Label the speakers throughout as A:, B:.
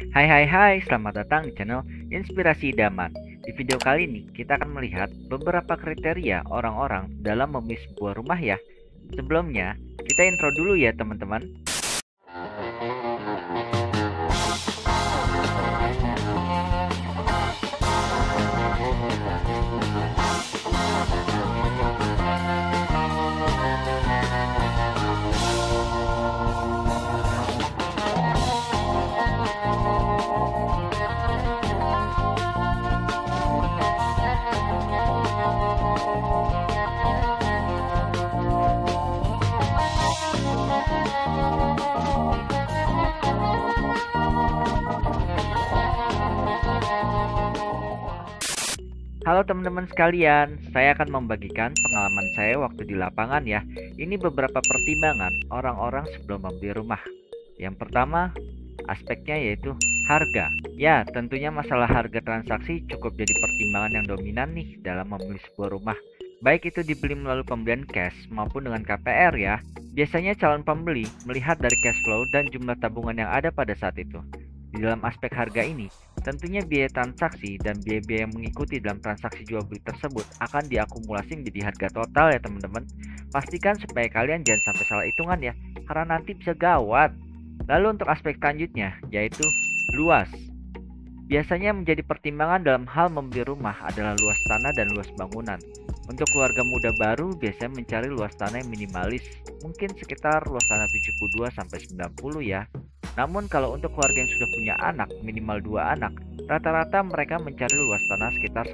A: Hai hai hai, selamat datang di channel Inspirasi Idaman. Di video kali ini kita akan melihat beberapa kriteria orang-orang dalam memilih sebuah rumah ya. Sebelumnya, kita intro dulu ya teman-teman. Halo teman-teman sekalian, saya akan membagikan pengalaman saya waktu di lapangan ya. Ini beberapa pertimbangan orang-orang sebelum membeli rumah. Yang pertama, aspeknya yaitu harga. Ya, tentunya masalah harga transaksi cukup jadi pertimbangan yang dominan nih dalam memilih sebuah rumah. Baik itu dibeli melalui pembelian cash maupun dengan KPR ya. Biasanya calon pembeli melihat dari cash flow dan jumlah tabungan yang ada pada saat itu. Di dalam aspek harga ini, tentunya biaya transaksi dan biaya-biaya yang mengikuti dalam transaksi jual beli tersebut akan diakumulasi menjadi harga total ya teman-teman. Pastikan supaya kalian jangan sampai salah hitungan ya, karena nanti bisa gawat. Lalu untuk aspek selanjutnya, yaitu luas. Biasanya menjadi pertimbangan dalam hal membeli rumah adalah luas tanah dan luas bangunan. Untuk keluarga muda baru biasanya mencari luas tanah yang minimalis, mungkin sekitar luas tanah 72-90 ya. Namun kalau untuk keluarga yang sudah punya anak, minimal 2 anak, rata-rata mereka mencari luas tanah sekitar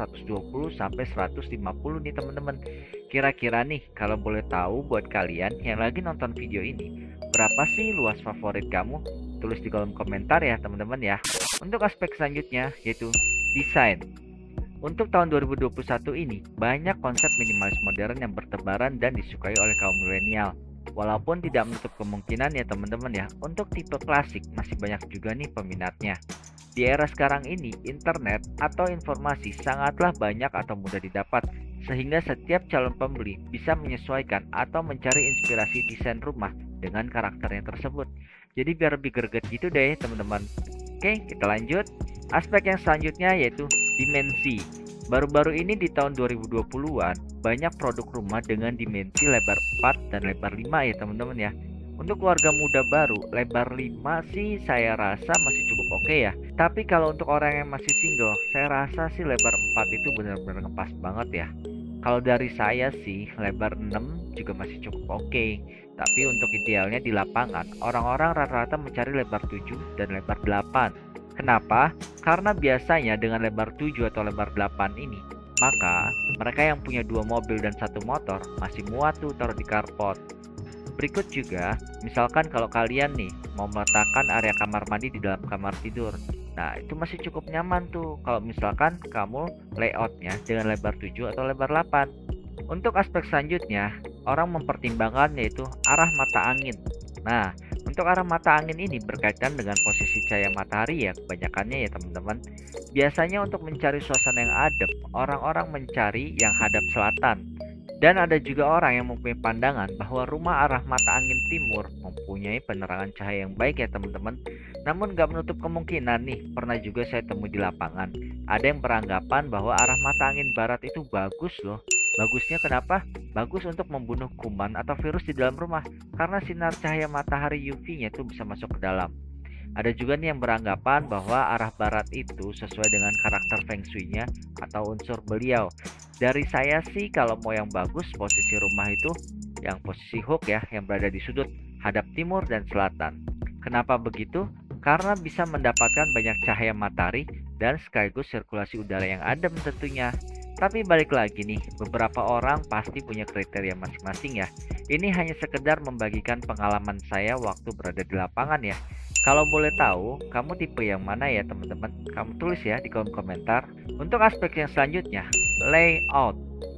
A: 120-150 nih teman-teman. Kira-kira nih, kalau boleh tahu buat kalian yang lagi nonton video ini, berapa sih luas favorit kamu? Tulis di kolom komentar ya teman-teman ya. Untuk aspek selanjutnya yaitu desain. Untuk tahun 2021 ini, banyak konsep minimalis modern yang bertebaran dan disukai oleh kaum milenial. Walaupun tidak menutup kemungkinan ya teman-teman ya, untuk tipe klasik masih banyak juga nih peminatnya. Di era sekarang ini, internet atau informasi sangatlah banyak atau mudah didapat, sehingga setiap calon pembeli bisa menyesuaikan atau mencari inspirasi desain rumah dengan karakternya tersebut. Jadi biar lebih greget gitu deh teman-teman. Oke, kita lanjut. Aspek yang selanjutnya yaitu dimensi. Baru-baru ini di tahun 2020-an, banyak produk rumah dengan dimensi lebar 4 dan lebar 5 ya teman-teman ya. Untuk keluarga muda baru, lebar 5 sih saya rasa masih cukup oke ya. Tapi kalau untuk orang yang masih single, saya rasa sih lebar 4 itu benar-benar ngepas banget ya. Kalau dari saya sih, lebar 6 juga masih cukup oke. Tapi untuk idealnya di lapangan, orang-orang rata-rata mencari lebar 7 dan lebar 8. Kenapa? Karena biasanya dengan lebar 7 atau lebar 8 ini, maka mereka yang punya 2 mobil dan 1 motor masih muat tuh taruh di carport. Berikut juga, misalkan kalau kalian nih mau meletakkan area kamar mandi di dalam kamar tidur. Nah, itu masih cukup nyaman tuh kalau misalkan kamu layoutnya dengan lebar 7 atau lebar 8. Untuk aspek selanjutnya, orang mempertimbangkan yaitu arah mata angin. Nah, untuk arah mata angin ini berkaitan dengan posisi cahaya matahari ya kebanyakannya ya teman-teman. Biasanya untuk mencari suasana yang adem, orang-orang mencari yang hadap selatan. Dan ada juga orang yang mempunyai pandangan bahwa rumah arah mata angin timur mempunyai penerangan cahaya yang baik ya teman-teman. Namun gak menutup kemungkinan nih, pernah juga saya temui di lapangan. Ada yang beranggapan bahwa arah mata angin barat itu bagus loh. Bagusnya kenapa? Bagus untuk membunuh kuman atau virus di dalam rumah karena sinar cahaya matahari UV-nya itu bisa masuk ke dalam. Ada juga nih yang beranggapan bahwa arah barat itu sesuai dengan karakter feng shui-nya atau unsur beliau. Dari saya sih kalau mau yang bagus posisi rumah itu yang posisi hook ya yang berada di sudut hadap timur dan selatan. Kenapa begitu? Karena bisa mendapatkan banyak cahaya matahari dan sekaligus sirkulasi udara yang adem tentunya. Tapi balik lagi nih, beberapa orang pasti punya kriteria masing-masing ya. Ini hanya sekedar membagikan pengalaman saya waktu berada di lapangan ya. Kalau boleh tahu, kamu tipe yang mana ya teman-teman? Kamu tulis ya di kolom komentar. Untuk aspek yang selanjutnya, layout.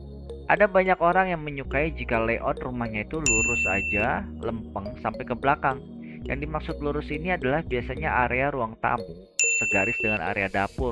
A: Ada banyak orang yang menyukai jika layout rumahnya itu lurus aja, lempeng sampai ke belakang. Yang dimaksud lurus ini adalah biasanya area ruang tamu, segaris dengan area dapur.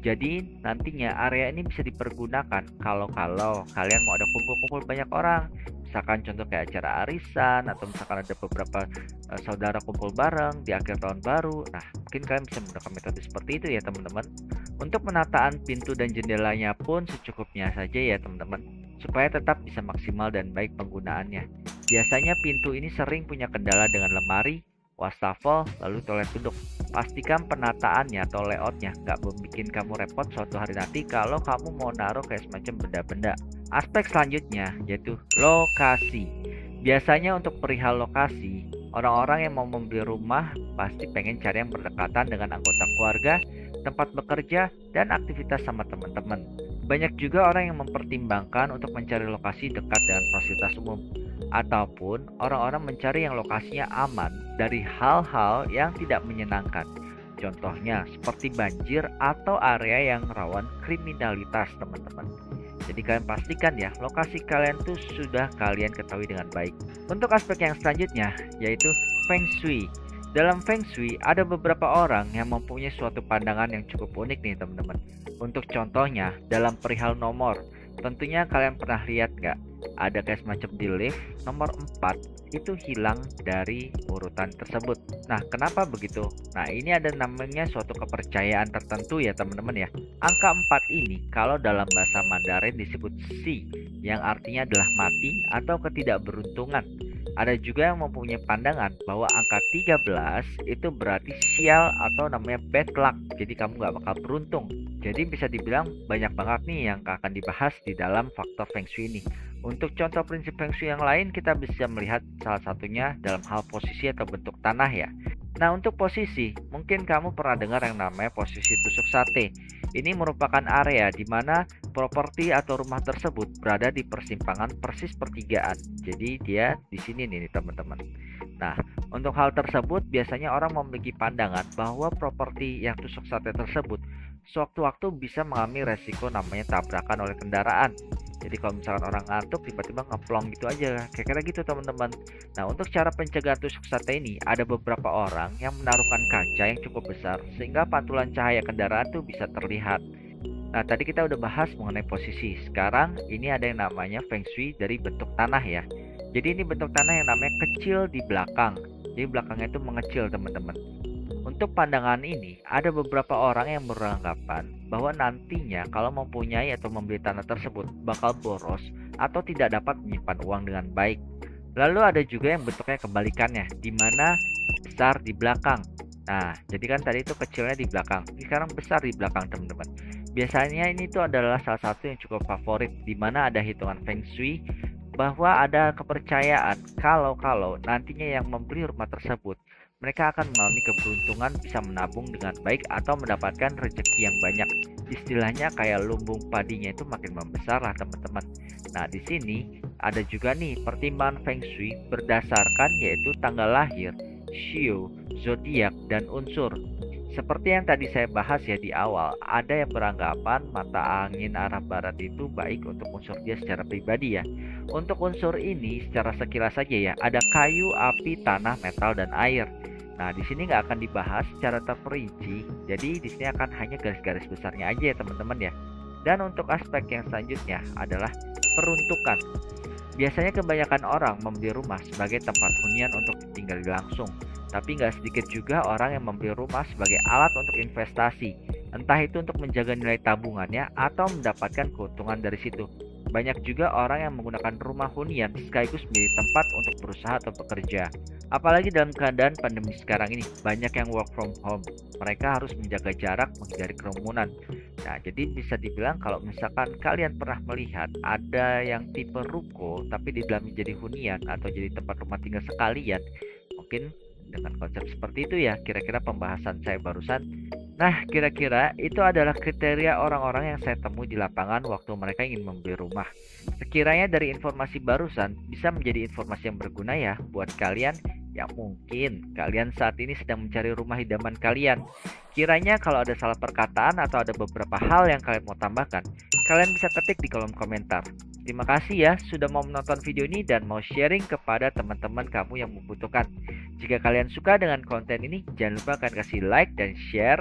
A: Jadi nantinya area ini bisa dipergunakan kalau kalian mau ada kumpul-kumpul banyak orang. Misalkan contoh kayak acara arisan atau misalkan ada beberapa saudara kumpul bareng di akhir tahun baru. Nah, mungkin kalian bisa menggunakan metode seperti itu ya teman-teman. Untuk penataan pintu dan jendelanya pun secukupnya saja ya teman-teman, supaya tetap bisa maksimal dan baik penggunaannya. Biasanya pintu ini sering punya kendala dengan lemari, wastafel, lalu toilet duduk. Pastikan penataannya atau layoutnya nggak membuat kamu repot suatu hari nanti kalau kamu mau naruh kayak semacam benda-benda. Aspek selanjutnya yaitu lokasi. Biasanya untuk perihal lokasi, orang-orang yang mau membeli rumah pasti pengen cari yang berdekatan dengan anggota keluarga, tempat bekerja, dan aktivitas sama teman-teman. Banyak juga orang yang mempertimbangkan untuk mencari lokasi dekat dengan fasilitas umum, ataupun orang-orang mencari yang lokasinya aman dari hal-hal yang tidak menyenangkan. Contohnya seperti banjir atau area yang rawan kriminalitas, teman-teman. Jadi kalian pastikan ya, lokasi kalian tuh sudah kalian ketahui dengan baik. Untuk aspek yang selanjutnya, yaitu Feng Shui. Dalam Feng Shui, ada beberapa orang yang mempunyai suatu pandangan yang cukup unik nih teman-teman. Untuk contohnya, dalam perihal nomor, tentunya kalian pernah lihat nggak? Ada kayak semacam di lift, nomor 4 itu hilang dari urutan tersebut. Nah, kenapa begitu? Nah, ini ada namanya suatu kepercayaan tertentu ya teman-teman ya. Angka 4 ini kalau dalam bahasa Mandarin disebut Si, yang artinya adalah mati atau ketidakberuntungan. Ada juga yang mempunyai pandangan bahwa angka 13 itu berarti sial atau namanya bad luck. Jadi kamu nggak bakal beruntung. Jadi bisa dibilang banyak banget nih yang akan dibahas di dalam faktor Feng Shui ini. Untuk contoh prinsip Feng Shui yang lain, kita bisa melihat salah satunya dalam hal posisi atau bentuk tanah ya. Nah, untuk posisi, mungkin kamu pernah dengar yang namanya posisi tusuk sate. Ini merupakan area di mana properti atau rumah tersebut berada di persimpangan persis pertigaan. Jadi dia di sini nih teman-teman. Nah, untuk hal tersebut biasanya orang memiliki pandangan bahwa properti yang tusuk sate tersebut sewaktu-waktu bisa mengalami resiko namanya tabrakan oleh kendaraan. Jadi kalau misalkan orang ngantuk tiba-tiba ngeplong gitu aja, kira-kira gitu teman-teman. Nah, untuk cara pencegahan tusuk sate ini ada beberapa orang yang menaruhkan kaca yang cukup besar sehingga pantulan cahaya kendaraan tuh bisa terlihat. Nah, tadi kita udah bahas mengenai posisi. Sekarang ini ada yang namanya Feng Shui dari bentuk tanah ya. Jadi ini bentuk tanah yang namanya kecil di belakang. Jadi belakangnya itu mengecil teman-teman. Untuk pandangan ini, ada beberapa orang yang beranggapan bahwa nantinya kalau mempunyai atau membeli tanah tersebut bakal boros atau tidak dapat menyimpan uang dengan baik. Lalu ada juga yang bentuknya kebalikannya, di mana besar di belakang. Nah, jadi kan tadi itu kecilnya di belakang, ini sekarang besar di belakang teman-teman. Biasanya ini tuh adalah salah satu yang cukup favorit, di mana ada hitungan Feng Shui bahwa ada kepercayaan kalau nantinya yang membeli rumah tersebut mereka akan mengalami keberuntungan bisa menabung dengan baik atau mendapatkan rezeki yang banyak. Istilahnya kayak lumbung padinya itu makin membesar lah teman-teman. Nah, di sini ada juga nih pertimbangan Feng Shui berdasarkan yaitu tanggal lahir, shio, zodiak, dan unsur. Seperti yang tadi saya bahas ya di awal, ada yang beranggapan mata angin arah barat itu baik untuk unsur dia secara pribadi ya. Untuk unsur ini secara sekilas saja ya, ada kayu, api, tanah, metal, dan air. Nah, di sini nggak akan dibahas secara terperinci, jadi di sini akan hanya garis-garis besarnya aja ya teman-teman ya. Dan untuk aspek yang selanjutnya adalah peruntukan. Biasanya kebanyakan orang membeli rumah sebagai tempat hunian untuk ditinggali langsung. Tapi nggak sedikit juga orang yang membeli rumah sebagai alat untuk investasi. Entah itu untuk menjaga nilai tabungannya atau mendapatkan keuntungan dari situ. Banyak juga orang yang menggunakan rumah hunian sekaligus menjadi tempat untuk berusaha atau bekerja. Apalagi dalam keadaan pandemi sekarang ini, banyak yang work from home. Mereka harus menjaga jarak, menghindari kerumunan. Nah, jadi bisa dibilang kalau misalkan kalian pernah melihat ada yang tipe ruko, tapi di dalamnya jadi hunian atau jadi tempat rumah tinggal sekalian, mungkin dengan konsep seperti itu ya kira-kira pembahasan saya barusan. Nah, kira-kira itu adalah kriteria orang-orang yang saya temui di lapangan waktu mereka ingin membeli rumah. Sekiranya dari informasi barusan bisa menjadi informasi yang berguna ya buat kalian yang mungkin kalian saat ini sedang mencari rumah idaman kalian. Kiranya kalau ada salah perkataan atau ada beberapa hal yang kalian mau tambahkan, kalian bisa ketik di kolom komentar. Terima kasih ya sudah mau menonton video ini dan mau sharing kepada teman-teman kamu yang membutuhkan. Jika kalian suka dengan konten ini, jangan lupa kalian kasih like dan share.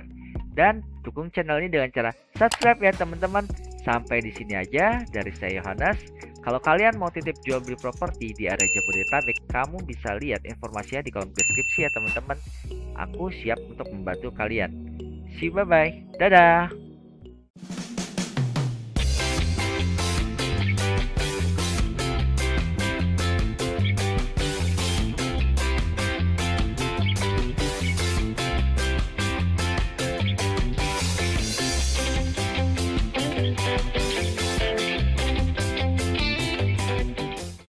A: Dan dukung channel ini dengan cara subscribe ya teman-teman. Sampai di sini aja dari saya Yohanes. Kalau kalian mau titip jual beli properti di area Jabodetabek, kamu bisa lihat informasinya di kolom deskripsi ya teman-teman. Aku siap untuk membantu kalian. See you, bye-bye. Dadah.